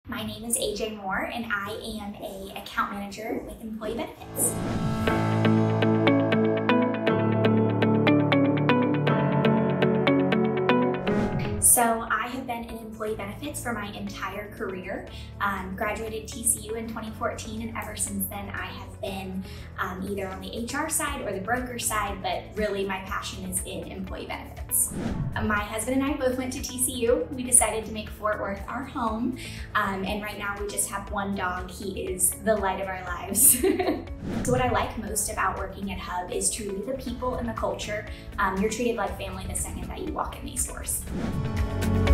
My name is AJ Moore, and I am an account manager with Employee Benefits. So I have been in Employee Benefits for my entire career. Graduated TCU in 2014, and ever since then I have been either on the HR side or the broker side, but really my passion is in Employee Benefits. My husband and I both went to TCU. We decided to make Fort Worth our home, and right now we just have one dog. He is the light of our lives. So what I like most about working at Hub is truly the people and the culture. You're treated like family the second that you walk in these doors.